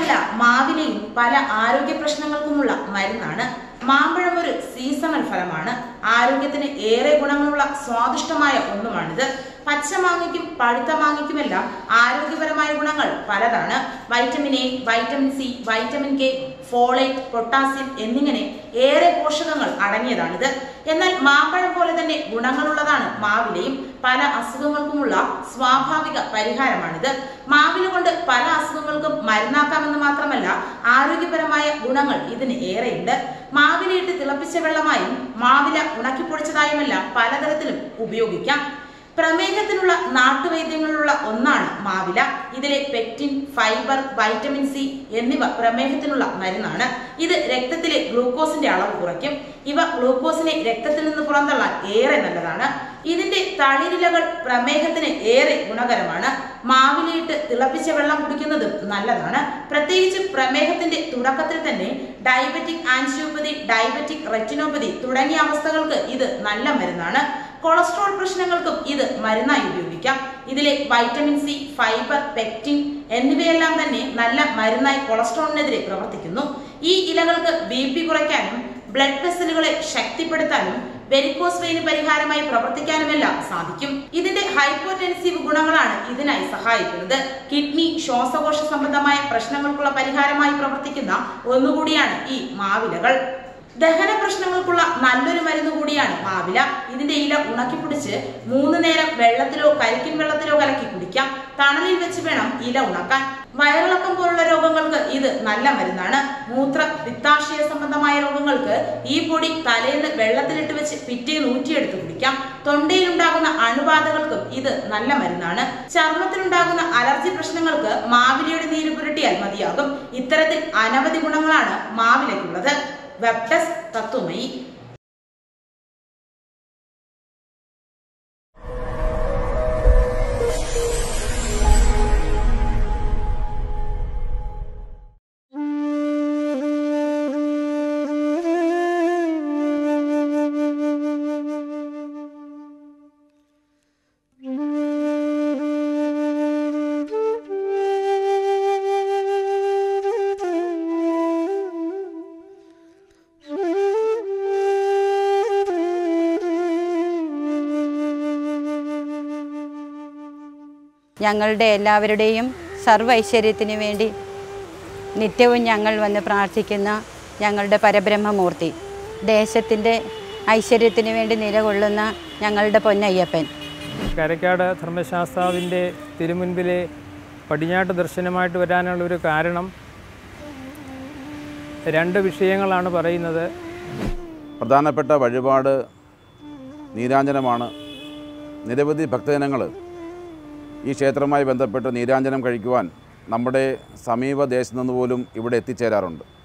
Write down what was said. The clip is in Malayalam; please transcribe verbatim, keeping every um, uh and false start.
മാത്രമല്ല മാവിലയും പല ആരോഗ്യ പ്രശ്നങ്ങൾക്കുമുള്ള മരുന്നാണ്. മാമ്പഴം ഒരു സീസണൽ ഫലമാണ്. ആരോഗ്യത്തിന് ഏറെ ഗുണങ്ങളുള്ള സ്വാദിഷ്ടമായ ഒന്നുമാണിത്. പച്ചമാങ്ങയ്ക്കും പഴുത്ത മാങ്ങയ്ക്കുമെല്ലാം ആരോഗ്യപരമായ ഗുണങ്ങൾ പലതാണ്. Vitamin A, vitamin C, vitamin K, folate, potassium എന്നിങ്ങനെ ഏറെ പോഷകങ്ങൾ അടങ്ങിയതാണിത്. എന്നാൽ മാമ്പഴം പോലെ തന്നെ ഗുണങ്ങളുള്ളതാണ് മാവിലയും. പല അസുഖങ്ങൾക്കുമുള്ള സ്വാഭാവിക പരിഹാരമാണിത്. മാവില കൊണ്ട് പല അസുഖങ്ങൾക്കും മരുന്നാക്കാമെന്ന് മാത്രമല്ല ആരോഗ്യപരമായ ഗുണങ്ങൾ ഇതിന് ഏറെയുണ്ട്. മാവിലയിട്ട് തിളപ്പിച്ച വെള്ളമായും മാവില ഉണക്കിപ്പൊടിച്ചതായുമെല്ലാം പലതരത്തിലും ഉപയോഗിക്കാം. പ്രമേഹത്തിനുള്ള നാട്ടുവൈദ്യങ്ങളിലുള്ള ഒന്നാണ് മാവില. ഇതിലെ പെക്റ്റിൻ, ഫൈബർ, വൈറ്റമിൻ സി എന്നിവ പ്രമേഹത്തിനുള്ള മരുന്നാണ്. ഇത് രക്തത്തിലെ ഗ്ലൂക്കോസിന്റെ അളവ് കുറയ്ക്കും. ഇവ ഗ്ലൂക്കോസിനെ രക്തത്തിൽ നിന്ന് പുറന്തള്ളാൻ ഏറെ നല്ലതാണ്. ഇതിന്റെ തളിരിലകൾ പ്രമേഹത്തിന് ഏറെ ഗുണകരമാണ്. മാവിലയിട്ട് തിളപ്പിച്ച വെള്ളം കുടിക്കുന്നതും നല്ലതാണ്. പ്രത്യേകിച്ച് പ്രമേഹത്തിന്റെ തുടക്കത്തിൽ തന്നെ ഡയബറ്റിക് ആൻജിയോപ്പതി, ഡയബറ്റിക് റെറ്റിനോപ്പതി തുടങ്ങിയ അവസ്ഥകൾക്ക് ഇത് നല്ല മരുന്നാണ്. കൊളസ്ട്രോൾ പ്രശ്നങ്ങൾക്കും ഇത് മരുന്നായി ഉപയോഗിക്കാം. ഇതിലെ വൈറ്റമിൻ സി, ഫൈബർ, പെക്റ്റിൻ എന്നിവയെല്ലാം തന്നെ നല്ല മരുന്നായി കൊളസ്ട്രോളിനെതിരെ പ്രവർത്തിക്കുന്നു. ഈ ഇലകൾക്ക് ബി പി കുറയ്ക്കാനും ബ്ലഡ് വെസലുകളെ ശക്തിപ്പെടുത്താനും വെരിക്കോസ് വെയിന് പരിഹാരമായി പ്രവർത്തിക്കാനുമെല്ലാം സാധിക്കും. ഇതിന്റെ ഹൈപ്പോടെൻസീവ് ഗുണങ്ങളാണ് ഇതിനായി സഹായിക്കുന്നത്. കിഡ്നി, ശ്വാസകോശ സംബന്ധമായ പ്രശ്നങ്ങൾക്കുള്ള പരിഹാരമായി പ്രവർത്തിക്കുന്ന ഒന്നുകൂടിയാണ് ഈ മാവിലകൾ. ദഹന പ്രശ്നങ്ങൾക്കുള്ള നല്ലൊരു മരുന്ന് കൂടിയാണ് മാവില. ഇതിന്റെ ഇല ഉണക്കിപ്പിടിച്ച് മൂന്ന് നേരം വെള്ളത്തിലോ കരിക്കിൻ വെള്ളത്തിലോ കലക്കി കുടിക്കാം. തണലിൽ വെച്ച് വേണം ഇല ഉണക്കാൻ. വയറിളക്കം പോലുള്ള രോഗങ്ങൾക്ക് ഇത് നല്ല മരുന്നാണ്. മൂത്ര പിത്താശയ സംബന്ധമായ രോഗങ്ങൾക്ക് ഈ പൊടി തലേന്ന് വെള്ളത്തിലിട്ട് വെച്ച് പിറ്റേന്ന് ഊറ്റിയെടുത്ത് കുടിക്കാം. തൊണ്ടയിലുണ്ടാകുന്ന അണുബാധകൾക്കും ഇത് നല്ല മരുന്നാണ്. ചർമ്മത്തിലുണ്ടാകുന്ന അലർജി പ്രശ്നങ്ങൾക്ക് മാവിലയുടെ നീര് പുരട്ടിയാൽ മതിയാകും. ഇത്തരത്തിൽ അനവധി ഗുണങ്ങളാണ് മാവിലയ്ക്കുള്ളത്. Web desk Tatwamayi. ഞങ്ങളുടെ എല്ലാവരുടെയും സർവ്വ ഐശ്വര്യത്തിന് വേണ്ടി നിത്യവും ഞങ്ങൾ വന്ന് പ്രാർത്ഥിക്കുന്ന ഞങ്ങളുടെ പരബ്രഹ്മമൂർത്തി, ദേശത്തിൻ്റെ ഐശ്വര്യത്തിന് വേണ്ടി നിലകൊള്ളുന്ന ഞങ്ങളുടെ പൊന്നയ്യപ്പൻ. കരക്കാട് ധർമ്മശാസ്താവിൻ്റെ തിരുമുൻപിലെ പടിഞ്ഞാട്ട് ദർശനമായിട്ട് വരാനുള്ളൊരു കാരണം രണ്ട് വിഷയങ്ങളാണ് പറയുന്നത്. പ്രധാനപ്പെട്ട വഴിപാട് നീരാഞ്ജനമാണ്. നിരവധി ഭക്തജനങ്ങൾ ഈ ക്ഷേത്രവുമായി ബന്ധപ്പെട്ട് നീരാഞ്ജനം കഴിക്കുവാൻ നമ്മുടെ സമീപ ദേശത്തു നിന്ന് പോലും ഇവിടെ എത്തിച്ചേരാറുണ്ട്.